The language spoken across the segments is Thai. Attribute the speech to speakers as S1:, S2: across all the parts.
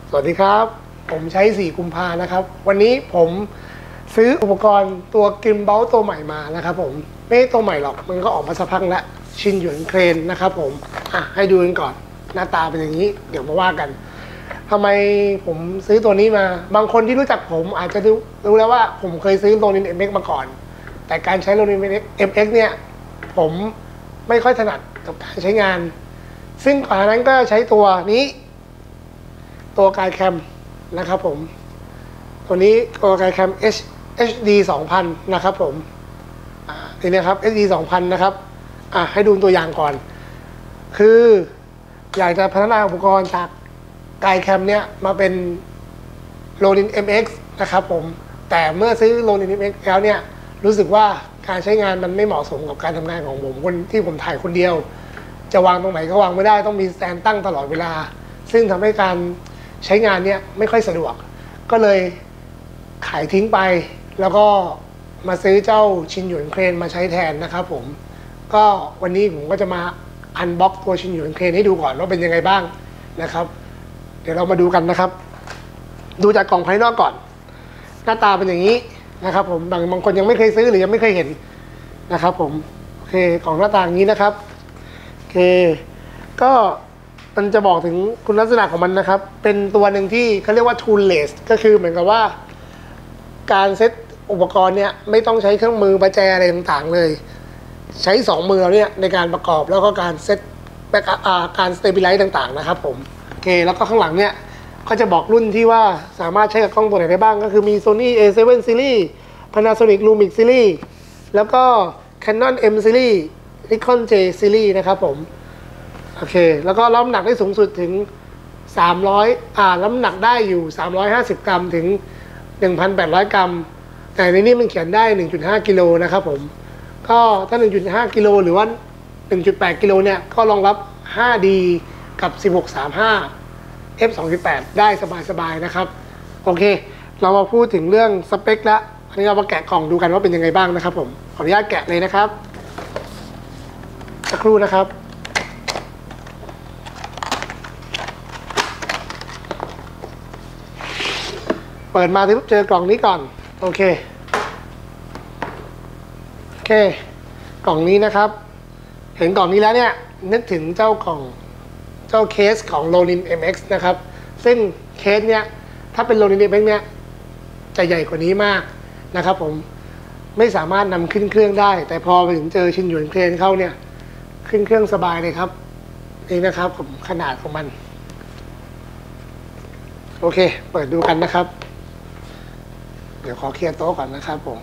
S1: สวัสดีครับผมใช้4 กุมภานะครับวันนี้ผมซื้ออุปกรณ์ตัวกิมเบลตัวใหม่มานะครับผมไม่ตัวใหม่หรอกมันก็ออกมาสักพักแล้วชินหยวนเครนนะครับผมให้ดูกันก่อนหน้าตาเป็นอย่างนี้เดี๋ยวมาว่ากันทำไมผมซื้อตัวนี้มาบางคนที่รู้จักผมอาจจะรู้แล้วว่าผมเคยซื้อโรนิน MX มาก่อนแต่การใช้โรนิน MX เนี่ยผมไม่ค่อยถนัดกับการใช้งานซึ่งก่อนนั้นก็ใช้ตัวนี้ตัวกายแคมนะครับผมตัวนี้ตัวกายแคม HD 2000นะครับผมนี่นะครับ HD 2000นะครับให้ดูตัวอย่างก่อนคืออยากจะพัฒนาอุปกรณ์จากกายแคมเนี่ยมาเป็นโรนิน MX นะครับผมแต่เมื่อซื้อโรนิน MX แล้วเนี่ยรู้สึกว่าการใช้งานมันไม่เหมาะสมกับการทำงานของผมคนที่ผมถ่ายคนเดียวจะวางตรงไหนก็วางไม่ได้ต้องมีสแตนตั้งตลอดเวลาซึ่งทำให้การใช้งานเนี่ยไม่ค่อยสะดวกก็เลยขายทิ้งไปแล้วก็มาซื้อเจ้าชินหยวนเครนมาใช้แทนนะครับผมก็วันนี้ผมก็จะมาอันบ็อกตัวชินหยวนเครนให้ดูก่อนว่าเป็นยังไงบ้างนะครับเดี๋ยวเรามาดูกันนะครับดูจากกล่องภายนอกก่อนหน้าตาเป็นอย่างนี้นะครับผมบางคนยังไม่เคยซื้อหรือยังไม่เคยเห็นนะครับผมโอเคกล่องหน้าตาอย่างนี้นะครับโอเคก็มันจะบอกถึงคุณลักษณะของมันนะครับเป็นตัวหนึ่งที่เขาเรียกว่า toolless ก็คือเหมือนกับว่าการเซตอุปกรณ์เนี่ยไม่ต้องใช้เครื่องมือประแจอะไรต่างๆเลยใช้2 มือเนี่ยในการประกอบแล้วก็การเซตการสเตเบลไลซ์ต่างๆนะครับผมโอเคแล้วก็ข้างหลังเนี่ยก็จะบอกรุ่นที่ว่าสามารถใช้กับกล้องตัวไหนได้บ้างก็คือมี Sony A7 Series Panasonic Lumix Series แล้วก็ Canon M Series Nikon J Series นะครับผมโอเคแล้วก็รับน้ำหนักได้สูงสุดถึง300รับน้ำหนักได้อยู่350 กรัมถึง 1,800 กรัมแต่ในนี้มันเขียนได้ 1.5 กิโลนะครับผมก็ถ้า 1.5 กิโลหรือว่า 1.8 กิโลเนี่ยก็รองรับ 5D กับ 1635 f 2.8 ได้สบายๆนะครับโอเคเรามาพูดถึงเรื่องสเปคแล้วอันนี้เรามาแกะกล่องดูกันว่าเป็นยังไงบ้างนะครับผมขออนุญาตแกะเลยนะครับสักครู่นะครับเปิดมาเจอกล่องนี้ก่อนโอเคกล่องนี้นะครับเห็นกล่องนี้แล้วเนี่ยนึกถึงเจ้เคสของ Ronin MX นะครับซึ่งเคสเนี้ยถ้าเป็น Ronin MX เนี่ยจะใหญ่กว่านี้มากนะครับผมไม่สามารถนำขึ้นเครื่องได้แต่พอไปถึงเจอชินหยวนเครนเข้าเนี่ยขึ้นเครื่องสบายเลยครับนี่นะครับผมขนาดของมันโอเคเปิดดูกันนะครับเดี๋ยวขอเคลียร์โต๊ะก่อนนะครับผม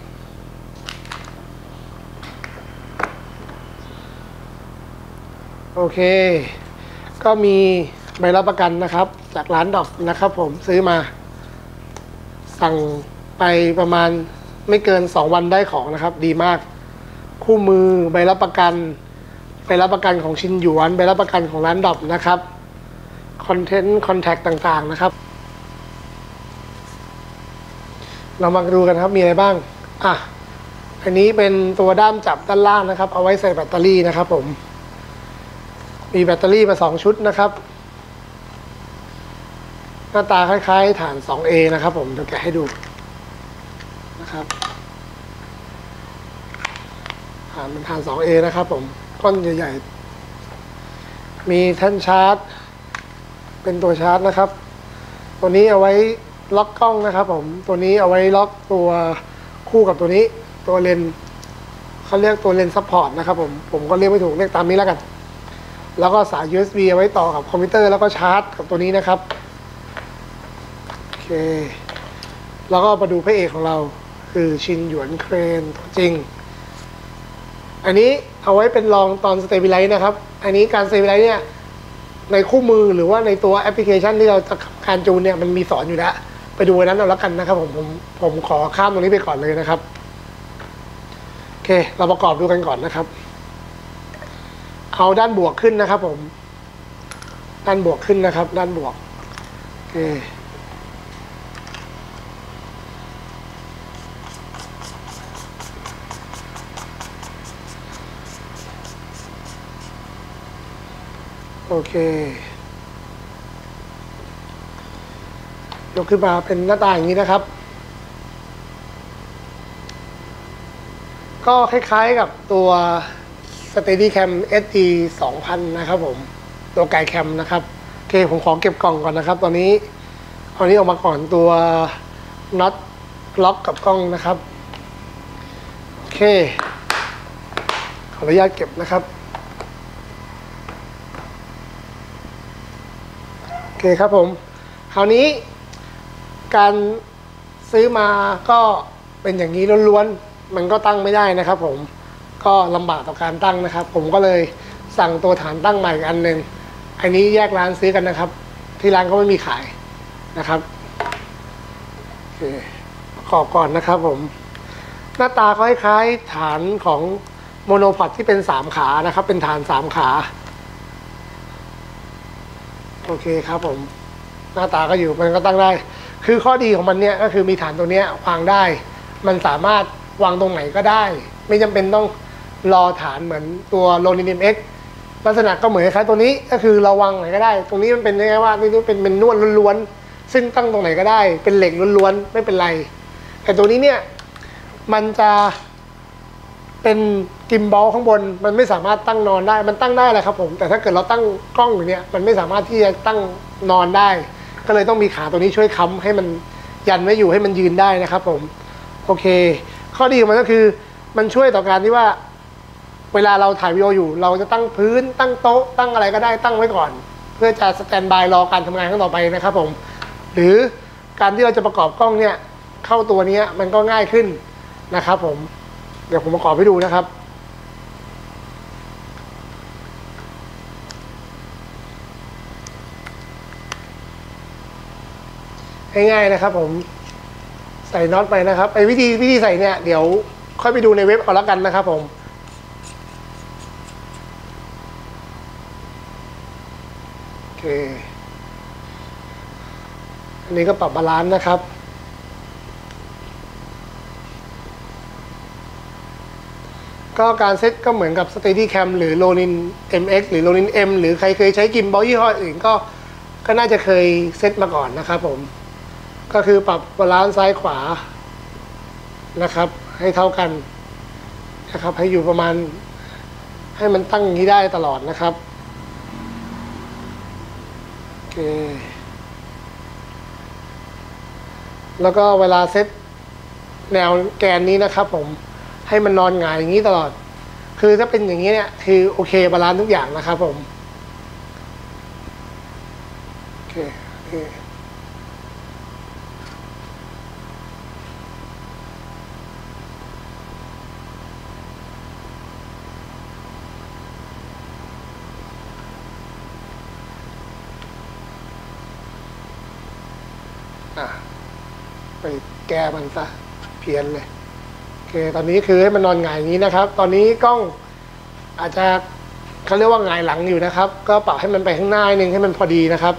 S1: โอเคก็มีใบรับประกันนะครับจากร้านดอกนะครับผมซื้อมาสั่งไปประมาณไม่เกิน2 วันได้ของนะครับดีมากคู่มือใบรับประกันใบรับประกันของชินหยวนใบรับประกันของร้านดอกนะครับคอนแทคต่างๆนะครับเรามาดูกันครับมีอะไรบ้างอันนี้เป็นตัวด้ามจับด้านล่างนะครับเอาไว้ใส่แบตเตอรี่นะครับผมมีแบตเตอรี่มา2 ชุดนะครับหน้าตาคล้ายๆฐาน 2A นะครับผมเดี๋ยวแกะให้ดูนะครับเป็นฐาน 2A นะครับผมก้อนใหญ่ๆมีแท่นชาร์จเป็นตัวชาร์จนะครับตัวนี้เอาไว้ล็อกกล้องนะครับผมตัวนี้เอาไว้ล็อกตัวคู่กับตัวนี้ตัวเลนเขาเรียกตัวเลนซัพพอร์ตนะครับผมก็เรียกไม่ถูกเรียกตามนี้แล้วกันแล้วก็สาย USB เอาไว้ต่อกับคอมพิวเตอร์แล้วก็ชาร์จกับตัวนี้นะครับโอเคแล้วก็มาดูพระเอกของเราคือชินหยวนเครนตัวจริงอันนี้เอาไว้เป็นรองตอนสเตเบลไลซ์นะครับอันนี้การสเตเบลไลซ์เนี่ยในคู่มือหรือว่าในตัวแอปพลิเคชันที่เราจะการจูนเนี่ยมันมีสอนอยู่แล้วไปดูนั้นเอาแล้วกันนะครับผมขอข้ามตรงนี้ไปก่อนเลยนะครับโอเคเราประกอบดูกันก่อนนะครับเอาด้านบวกขึ้นนะครับผมด้านบวกขึ้นนะครับด้านบวกโอเคโอเคยกขึ้นมาเป็นหน้าตาอย่างนี้นะครับก็คล้ายๆกับตัว Steadicam SD 2000 นะครับผมตัวไกด์แคมนะครับโอเคผมขอเก็บกล่องก่อนนะครับตอนนี้เอานี้ออกมาก่อนตัวน็อตล็อกกับกล้องนะครับโอเคขออนุญาตเก็บนะครับโอเคครับผมคราวนี้การซื้อมาก็เป็นอย่างนี้ล้วนๆมันก็ตั้งไม่ได้นะครับผมก็ลำบากต่อการตั้งนะครับผมก็เลยสั่งตัวฐานตั้งใหม่อันหนึ่งอันนี้แยกร้านซื้อกันนะครับที่ร้านก็ไม่มีขายนะครับโอเคประกอบก่อนนะครับผมหน้าตาคล้ายๆฐานของโมโนพอดที่เป็น3ขานะครับเป็นฐาน3ขาโอเคครับผมหน้าตาก็อยู่มันก็ตั้งได้คือข้อดีของมันเนี่ยก็คือมีฐานตัวนี้วางได้มันสามารถวางตรงไหนก็ได้ไม่จำเป็นต้องรอฐานเหมือนตัวโรนิน MX ลักษณะก็เหมือนคล้ายตัวนี้ก็คือเราวางไหนก็ได้ตรงนี้มันเป็นยังไงว่านี่เป็นนวดล้วนๆซึ่งตั้งตรงไหนก็ได้เป็นเหล็กล้วนๆไม่เป็นไรแต่ตัวนี้เนี่ยมันจะเป็นกิมบอลข้างบนมันไม่สามารถตั้งนอนได้มันตั้งได้แหละครับผมแต่ถ้าเกิดเราตั้งกล้องอยู่เนี่ยมันไม่สามารถที่จะตั้งนอนได้ก็เลยต้องมีขาตัวนี้ช่วยค้ำให้มันยันไว้อยู่ให้มันยืนได้นะครับผมโอเคข้อดีของมันก็คือมันช่วยต่อการที่ว่าเวลาเราถ่ายวิดีโออยู่เราจะตั้งพื้นตั้งโต๊ะตั้งอะไรก็ได้ตั้งไว้ก่อนเพื่อจะสแตนบายรอการทำงานครั้งต่อไปนะครับผมหรือการที่เราจะประกอบกล้องเนี่ยเข้าตัวนี้มันก็ง่ายขึ้นนะครับผมเดี๋ยวผมประกอบให้ดูนะครับง่ายๆนะครับผมใส่น็อตไปนะครับไอ้วิธีใส่เนี่ยเดี๋ยวค่อยไปดูในเว็บเอาละกันนะครับผมโอเคอันนี้ก็ปรับบาลานซ์นะครับก็การเซตก็เหมือนกับ Steadicam หรือ Ronin MX หรือ Ronin M หรือใครเคยใช้กิมบอลยี่ห้ออื่นก็น่าจะเคยเซตมาก่อนนะครับผมก็คือปรับบาลานซ์ซ้ายขวานะครับให้เท่ากันนะครับให้อยู่ประมาณให้มันตั้งอย่างนี้ได้ตลอดนะครับโอเคแล้วก็เวลาเซตแนวแกนนี้นะครับผมให้มันนอนหงายอย่างนี้ตลอดคือถ้าเป็นอย่างนี้เนี่ยคือโอเคบาลานซ์ทุกอย่างนะครับผมโอเคไปแก้มันซะเพี้ยนเลยโอเคตอนนี้คือให้มันนอนหงายอย่างนี้นะครับตอนนี้กล้องอาจจะเขาเรียกว่าหงายหลังอยู่นะครับก็ปรับให้มันไปข้างหน้านึงให้มันพอดีนะครับ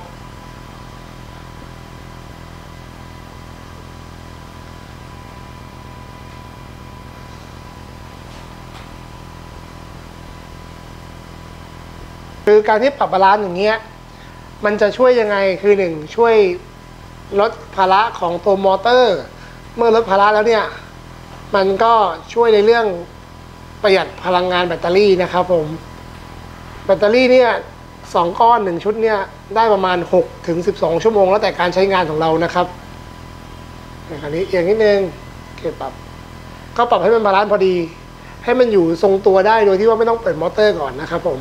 S1: คือการที่ปรับบาลานซ์อย่างเงี้ยมันจะช่วยยังไงคือหนึ่งช่วยลดภาระของตัวมอเตอร์เมื่อลดภาระแล้วเนี่ยมันก็ช่วยในเรื่องประหยัดพลังงานแบตเตอรี่นะครับผมแบตเตอรี่เนี่ย2ก้อน1ชุดเนี่ยได้ประมาณ6 ถึง 12 ชั่วโมงแล้วแต่การใช้งานของเรานะครับคราวนี้เอียงนิดนึงโอเคปรับก็ปรับให้มันบาลานซ์พอดีให้มันอยู่ทรงตัวได้โดยที่ว่าไม่ต้องเปิดมอเตอร์ก่อนนะครับผม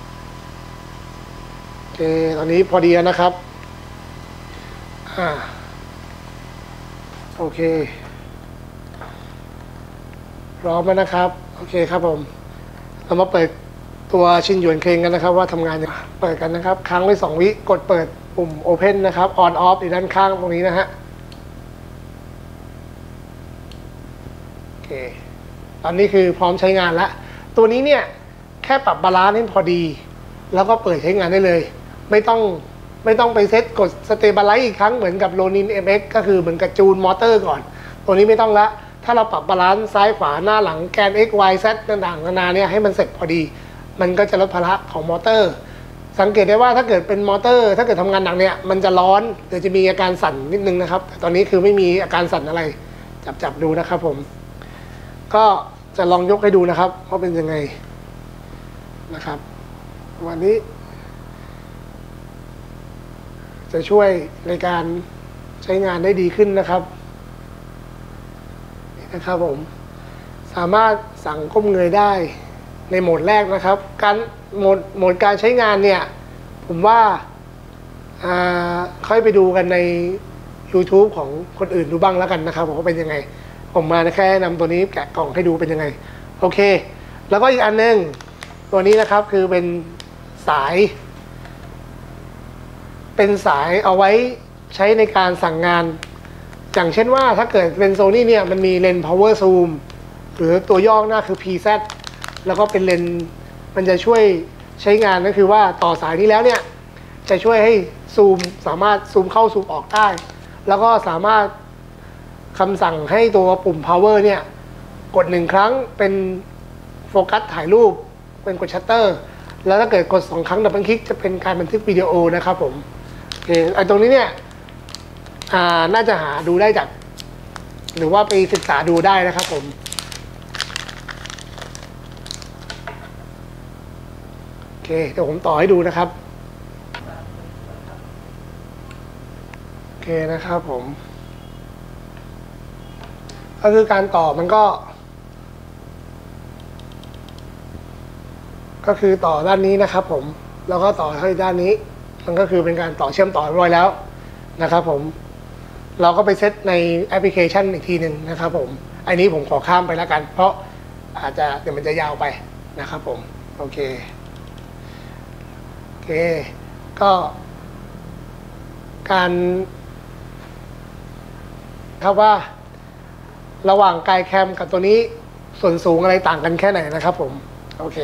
S1: โอเคตอนนี้พอดีแล้วนะครับโอเคพร้อมแล้วนะครับโอเคครับผมเรามาเปิดตัวชินหยวนเครงกันนะครับว่าทำงานเปิดกันนะครับค้างไว้2 วิกดเปิดปุ่ม Open นะครับ On Off อยู่ด้านข้างตรงนี้นะฮะโอเคตอนนี้คือพร้อมใช้งานแล้วตัวนี้เนี่ยแค่ปรับบาลานซ์ให้พอดีแล้วก็เปิดใช้งานได้เลยไม่ต้องไปเซตกดสเตเบลไลซ์อีกครั้งเหมือนกับ Ronin MX ก็คือเหมือนกับจูนมอเตอร์ก่อนตัวนี้ไม่ต้องละถ้าเราปรับบาลานซ์ซ้ายขวาหน้าหลังแกน X Y Z ต่างๆนานาเนี่ยให้มันเสร็จพอดีมันก็จะลดภาระของมอเตอร์สังเกตได้ว่าถ้าเกิดเป็นมอเตอร์ถ้าเกิดทำงานหนักเนี่ยมันจะร้อนเดี๋ยวจะมีอาการสั่นนิดนึงนะครับแต่ตอนนี้คือไม่มีอาการสั่นอะไรจับดูนะครับผมก็จะลองยกให้ดูนะครับว่าเป็นยังไงนะครับวันนี้จะช่วยในการใช้งานได้ดีขึ้นนะครับผมสามารถสั่งก้มเงยได้ในโหมดแรกนะครับการโหมดการใช้งานเนี่ยผมว่าค่อยไปดูกันใน YouTube ของคนอื่นดูบ้างแล้วกันนะครับว่าเป็นยังไงผมมาแค่นำตัวนี้แกะกล่องให้ดูเป็นยังไงโอเคแล้วก็อีกอันนึงตัวนี้นะครับคือเป็นสายเอาไว้ใช้ในการสั่งงานอย่างเช่นว่าถ้าเกิดเป็น Sony เนี่ยมันมีเลนส์ power zoom หรือตัวย่อหน้าคือ PZ แล้วก็เป็นเลนส์มันจะช่วยใช้งานก็คือว่าต่อสายนี้แล้วเนี่ยจะช่วยให้ซูมสามารถซูมเข้าซูมออกได้แล้วก็สามารถคำสั่งให้ตัวปุ่ม power เนี่ยกด1ครั้งเป็นโฟกัสถ่ายรูปเป็นกดชัตเตอร์แล้วถ้าเกิดกด2ครั้งดับเบิลคลิกจะเป็นการบันทึกวิดีโอนะครับผมโอเคไอ้ตรงนี้เนี่ยน่าจะหาดูได้จากหรือว่าไปศึกษาดูได้นะครับผมโอเคเดี๋ยวผมต่อให้ดูนะครับโอเคนะครับผมก็คือการต่อมันก็คือต่อด้านนี้นะครับผมแล้วก็ต่อให้ด้านนี้มันก็คือเป็นการต่อเชื่อมต่อเรียบร้อยแล้วนะครับผมเราก็ไปเซตในแอปพลิเคชันอีกทีหนึ่งนะครับผมอันนี้ผมขอข้ามไปแล้วกันเพราะอาจจะเดี๋ยวมันจะยาวไปนะครับผมโอเคก็การครับว่าระหว่างไกลแคมกับตัวนี้ส่วนสูงอะไรต่างกันแค่ไหนนะครับผมโอเค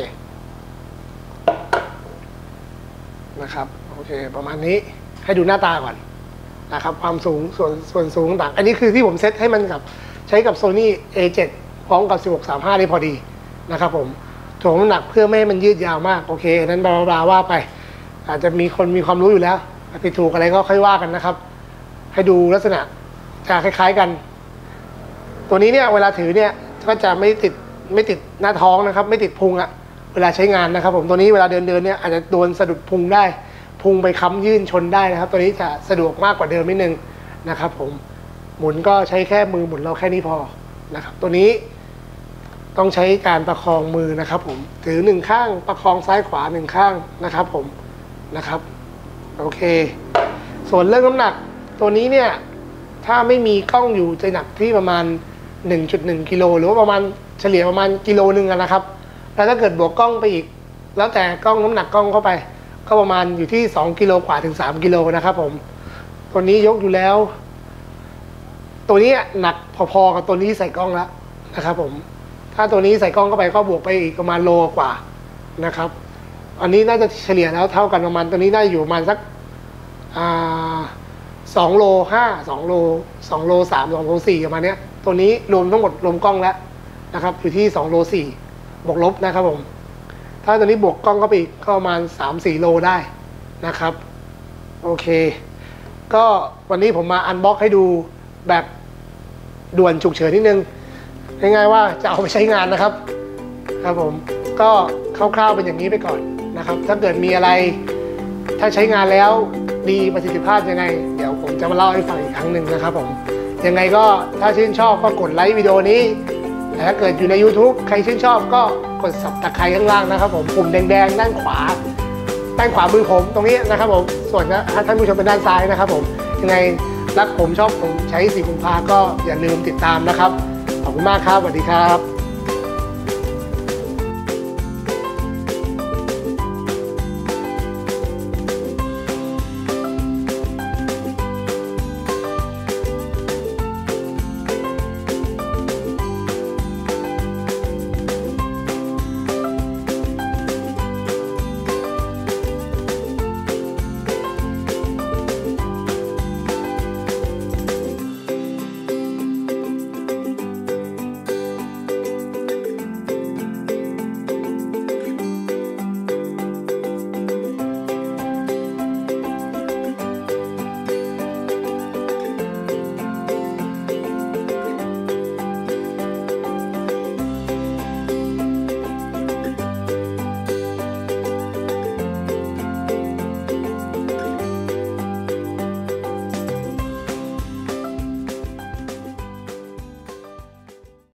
S1: นะครับโอเคประมาณนี้ให้ดูหน้าตาก่อนนะครับความสูงส่วนสูงต่างอันนี้คือที่ผมเซตให้มันกับใช้กับ Sony A7 พร้อมกับ 1635 ได้พอดีนะครับผมถ่วงน้ำหนักเพื่อไม่ให้มันยืดยาวมากโอเคนั้นบลาว่าไปอาจจะมีคนมีความรู้อยู่แล้วผิดถูกอะไรก็ค่อยว่ากันนะครับให้ดูลักษณะจะคล้ายๆกันตัวนี้เนี่ยเวลาถือเนี่ยก็จะไม่ติดหน้าท้องนะครับไม่ติดพุงอะเวลาใช้งานนะครับผมตัวนี้เวลาเดินเนี่ยอาจจะโดนสะดุดพุงได้พุงไปค้ำยื่นชนได้นะครับตัวนี้จะสะดวกมากกว่าเดิมนิดนึงนะครับผมหมุนก็ใช้แค่มือหมุนเราแค่นี้พอนะครับตัวนี้ต้องใช้การประคองมือนะครับผมถือ1ข้างประคองซ้ายขวา1ข้างนะครับผมนะครับโอเคส่วนเรื่องน้ำหนักตัวนี้เนี่ยถ้าไม่มีกล้องอยู่จะหนักที่ประมาณ 1.1 กิโลหรือว่าประมาณเฉลี่ยประมาณกิโลนึงนะครับแล้วถ้าเกิดบวกกล้องไปอีกแล้วแต่กล้องน้ำหนักกล้องเข้าไปก็ประมาณอยู่ที่2กิโลกว่าถึง3กิโลนะครับผมตัวนี้ยกอยู่แล้วตัวนี้หนักพอๆกับตัวนี้ใส่กล้องแล้วนะครับผมถ้าตัวนี้ใส่กล้องเข้าไปก็บวกไปอีกประมาณโลกว่านะครับอันนี้น่าจะเฉลี่ยแล้วเท่ากันประมาณตัวนี้น่าอยู่ประมาณสัก2 โล 5 2 โล 2 โล 3 2 โล 4ประมาณนี้ตัวนี้รวมทั้งหมดรวมกล้องแล้วนะครับอยู่ที่2 โล 4บวกลบนะครับผมถ้าตัวนี้บวกกล้องเข้าไปอีกก็ประมาณ 3-4 โลได้นะครับโอเคก็วันนี้ผมมาอันบ็อกให้ดูแบบด่วนฉุกเฉินนิดนึงง่ายๆว่าจะเอาไปใช้งานนะครับครับผมก็คร่าวๆเป็นอย่างนี้ไปก่อนนะครับถ้าเกิดมีอะไรถ้าใช้งานแล้วดีประสิทธิภาพยังไงเดี๋ยวผมจะมาเล่าให้ฟังอีกครั้งหนึ่งนะครับผมยังไงก็ถ้าชื่นชอบก็กดไลค์วิดีโอนี้แต่ถ้าเกิดอยู่ใน YouTube ใครชื่นชอบก็กดสับตะไคร้ข้างล่างนะครับผมปุ่มแดงๆด้านขวามือผมตรงนี้นะครับผมส่วนถ้าท่านผู้ชมเป็นด้านซ้ายนะครับผมยังไงรักผมชอบผมใช้สีกุมภาก็อย่าลืมติดตามนะครับขอบคุณมากครับสวัสดีครับ